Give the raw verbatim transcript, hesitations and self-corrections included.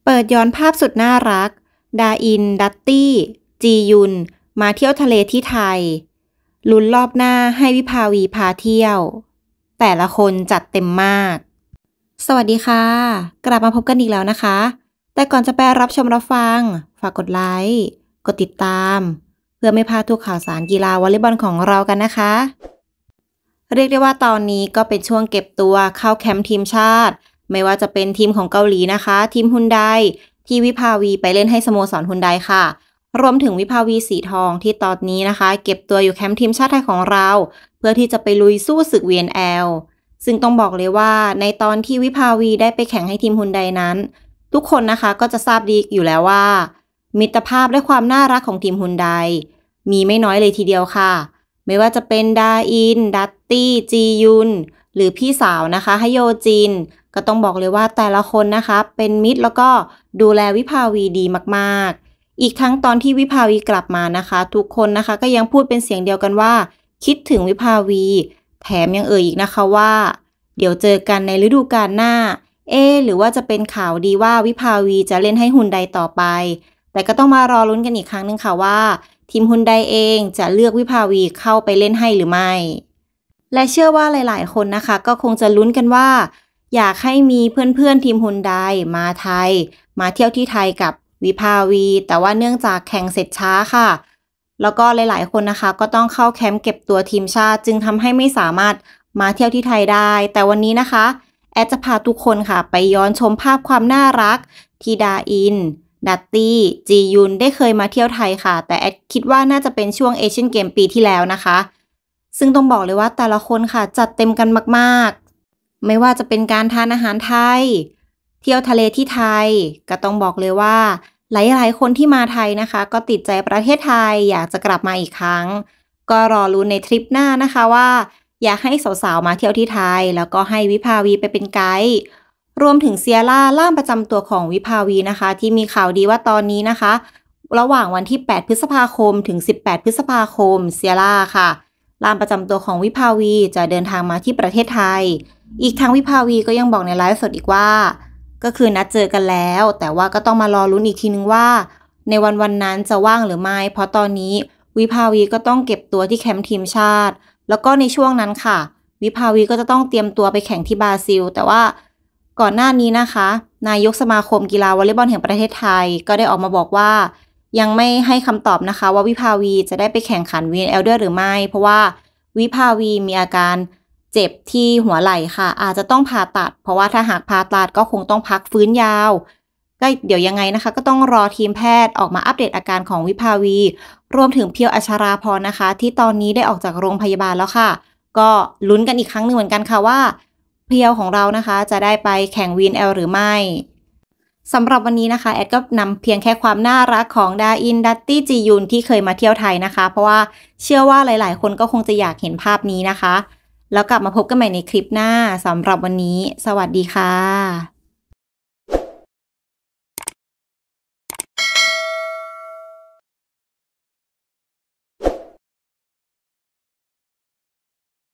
เปิดย้อนภาพสุดน่ารักดาอินดัตตี้จียุนมาเที่ยวทะเลที่ไทยลุ้นรอบหน้าให้วิภาวีพาเที่ยวแต่ละคนจัดเต็มมากสวัสดีค่ะกลับมาพบกันอีกแล้วนะคะแต่ก่อนจะไปรับชมรับฟังฝากกดไลค์กดติดตามเพื่อไม่พลาดทุกข่าวสารกีฬาวอลเลย์บอลของเรากันนะคะเรียกได้ว่าตอนนี้ก็เป็นช่วงเก็บตัวเข้าแคมป์ทีมชาติไม่ว่าจะเป็นทีมของเกาหลีนะคะทีมฮุนไดที่วิภาวีไปเล่นให้สโมสรฮุนไดค่ะรวมถึงวิภาวีสีทองที่ตอนนี้นะคะเก็บตัวอยู่แคมป์ทีมชาติไทยของเราเพื่อที่จะไปลุยสู้ศึก วี เอ็น แอล ซึ่งต้องบอกเลยว่าในตอนที่วิภาวีได้ไปแข่งให้ทีมฮุนไดนั้นทุกคนนะคะก็จะทราบดีอยู่แล้วว่ามิตรภาพและความน่ารักของทีมฮุนไดมีไม่น้อยเลยทีเดียวค่ะไม่ว่าจะเป็นดาอินดัตตี้จียุนหรือพี่สาวนะคะฮโยจินก็ต้องบอกเลยว่าแต่ละคนนะคะเป็นมิตรแล้วก็ดูแลวิภาวีดีมากๆอีกทั้งตอนที่วิภาวีกลับมานะคะทุกคนนะคะก็ยังพูดเป็นเสียงเดียวกันว่าคิดถึงวิภาวีแถมยังเอ่ยอีกนะคะว่าเดี๋ยวเจอกันในฤดูกาลหน้าเอ๊หรือว่าจะเป็นข่าวดีว่าวิภาวีจะเล่นให้ฮุนไดต่อไปแต่ก็ต้องมารอลุ้นกันอีกครั้งนึงค่ะว่าทีมฮุนไดเองจะเลือกวิภาวีเข้าไปเล่นให้หรือไม่และเชื่อว่าหลายๆคนนะคะก็คงจะลุ้นกันว่าอยากให้มีเพื่อนๆทีมฮุนไดมาไทยมาเที่ยวที่ไทยกับวิภาวีแต่ว่าเนื่องจากแข่งเสร็จช้าค่ะแล้วก็หลายๆคนนะคะก็ต้องเข้าแคมป์เก็บตัวทีมชาติจึงทำให้ไม่สามารถมาเที่ยวที่ไทยได้แต่วันนี้นะคะแอดจะพาทุกคนค่ะไปย้อนชมภาพความน่ารักที่ดาอินดัตตี้จียุนได้เคยมาเที่ยวไทยค่ะแต่แอดคิดว่าน่าจะเป็นช่วงเอเชียนเกมปีที่แล้วนะคะซึ่งต้องบอกเลยว่าแต่ละคนค่ะจัดเต็มกันมากๆไม่ว่าจะเป็นการทานอาหารไทยเที่ยวทะเลที่ไทยก็ต้องบอกเลยว่าหลายๆคนที่มาไทยนะคะก็ติดใจประเทศไทยอยากจะกลับมาอีกครั้งก็รอลุ้นในทริปหน้านะคะว่าอยากให้สาวๆมาเที่ยวที่ไทยแล้วก็ให้วิภาวีไปเป็นไกด์รวมถึงเซียร่าล่ามประจำตัวของวิภาวีนะคะที่มีข่าวดีว่าตอนนี้นะคะระหว่างวันที่แปดพฤษภาคมถึงสิบแปดพฤษภาคมเซียร่าค่ะล่ามประจำตัวของวิภาวีจะเดินทางมาที่ประเทศไทยอีกทั้งวิภาวีก็ยังบอกในไลฟ์สดอีกว่าก็คือนัดเจอกันแล้วแต่ว่าก็ต้องมารอลุ้นอีกทีนึงว่าในวันวันนั้นจะว่างหรือไม่เพราะตอนนี้วิภาวีก็ต้องเก็บตัวที่แคมป์ทีมชาติแล้วก็ในช่วงนั้นค่ะวิภาวีก็จะต้องเตรียมตัวไปแข่งที่บราซิลแต่ว่าก่อนหน้านี้นะคะนายกสมาคมกีฬาวอลเลย์บอลแห่งประเทศไทยก็ได้ออกมาบอกว่ายังไม่ให้คำตอบนะคะว่าวิภาวีจะได้ไปแข่งขัน วี เอ็น แอล ด้วยหรือไม่เพราะว่าวิภาวีมีอาการเจ็บที่หัวไหล่ค่ะอาจจะต้องผ่าตัดเพราะว่าถ้าหากผ่าตัดก็คงต้องพักฟื้นยาวก็เดี๋ยวยังไงนะคะก็ต้องรอทีมแพทย์ออกมาอัปเดตอาการของวิภาวีรวมถึงเพียวอัชราพรนะคะที่ตอนนี้ได้ออกจากโรงพยาบาลแล้วค่ะก็ลุ้นกันอีกครั้งหนึ่งเหมือนกันค่ะว่าเพียวของเรานะคะจะได้ไปแข่ง วี เอ็น แอล หรือไม่สำหรับวันนี้นะคะแอดก็นำเพียงแค่ความน่ารักของดาอินดัตตี้จียุนที่เคยมาเที่ยวไทยนะคะเพราะว่าเชื่อว่าหลายๆคนก็คงจะอยากเห็นภาพนี้นะคะแล้วกลับมาพบกันใหม่ในคลิปหน้าสำหรับวันนี้สวัสดีค่ะ